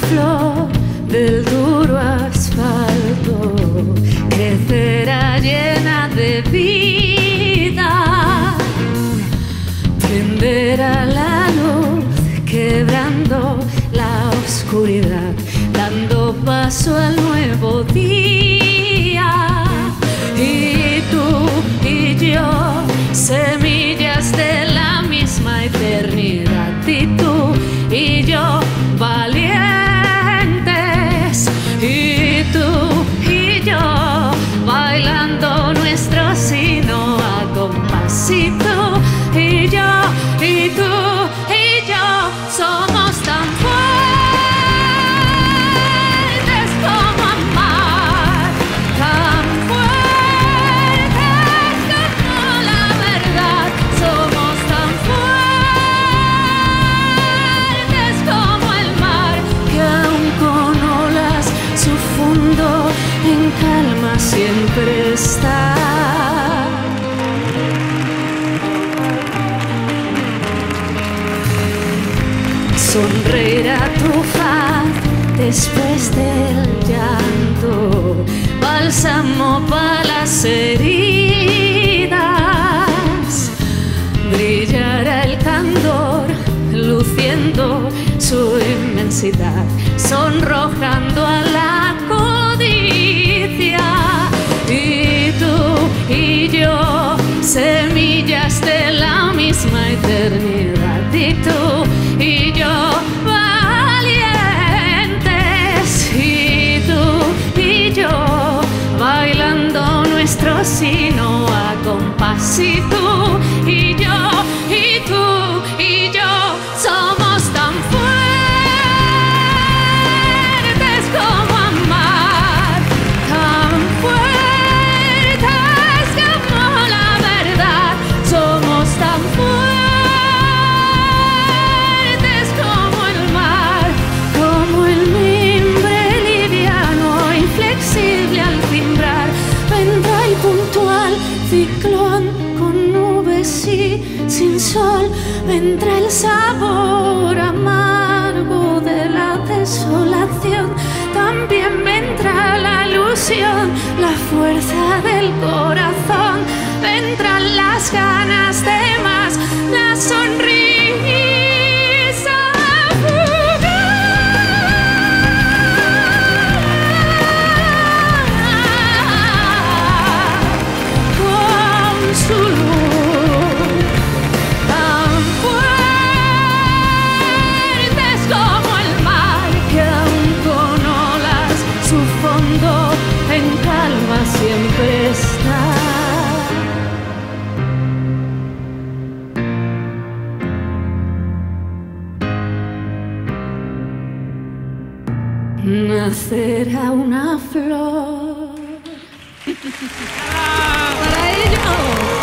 flor del duro asfalto, crecerá llena de vida, prenderá la luz, quebrando la oscuridad, dando paso al nuevo día. Y tú y yo, semillas de la misma eternidad, y tú y yo, valientes, y tú y yo, bailando nuestro sino a compás, y tú y yo, y tú y yo, somos tan fuertes como amar, tan fuertes como la verdad, somos tan fuertes como el mar, que aun con olas su fondo en calma siempre está. Sonreirá tu faz después del llanto, bálsamo para las heridas. Brillará el candor, luciendo su inmensidad, sonrojando a la codicia. Y tú y yo, semillas de la misma eternidad, y tú y yo, valientes, y tú y yo, bailando nuestro sino a compás, y tú y yo, y tú y yo, somos tan fuertes como amar, tan fuertes como la verdad, somos tan fuertes como el mar, como el mimbre liviano, inflexible al timbrar. Vendrá el puntual ciclón con nubes y sin sol, vendrá el sabor amargo de la desolación, también vendrá la ilusión, la fuerza del corazón, vendrán las ganas de más, la sonrisa fugaz, con su luz, tan fuertes como el mar, que aun con olas su fondo en calma siempre está. Nacerá una flor para ellos.